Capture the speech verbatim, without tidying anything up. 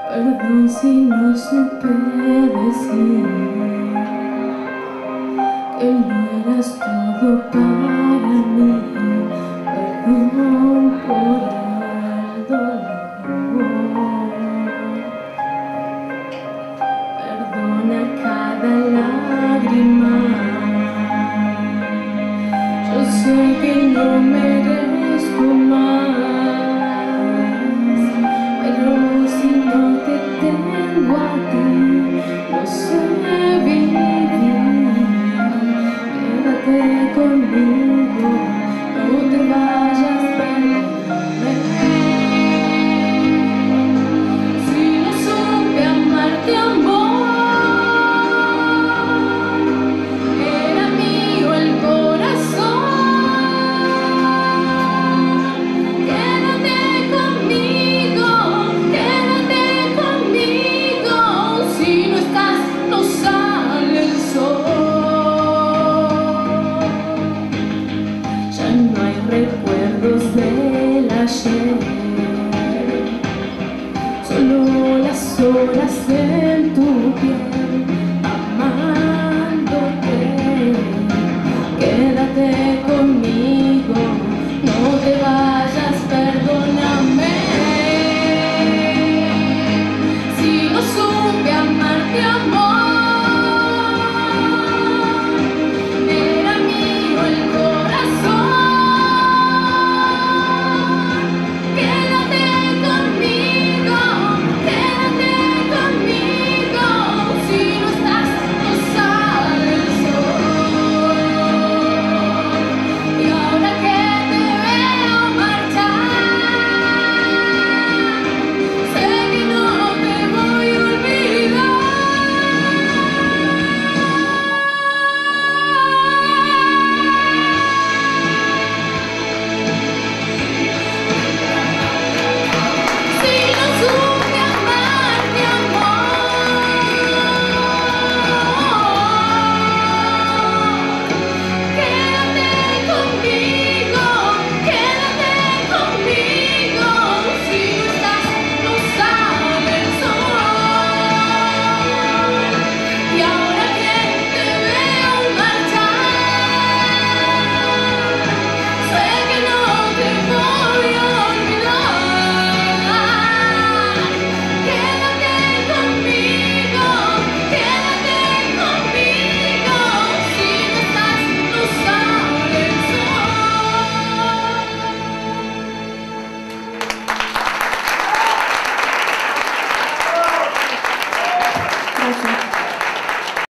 Perdón si no supe decir que no eras todo para mí. Perdón por el dolor. Perdona cada lágrima. Yo sé que no merezco más, pero si no te tengo a ti, no sé vivir. Quédate conmigo, no te vayas, perdóname. Si no supe amarte, amor, era mío el corazón. Quédate conmigo, quédate conmigo. Si no estás, no sale el sol. Ya no hay recuerdos del ayer, solo las horas en tu piel, amándote. Quédate conmigo, no te vayas, perdóname. Si no supe amarte, amor, era mío el corazón. Quédate conmigo, quédate conmigo. Si no estás, no sale el sol. Y ahora que te veo marchar, sé que no te voy a olvidar. Si no supe amarte, amor, quédate conmigo, quédate conmigo. Si no estás, no sale el sol. Y ahora que te veo marchar, sé que no te voy a olvidar. Quédate conmigo, quédate conmigo. Si no estás, no sale el sol. Gracias.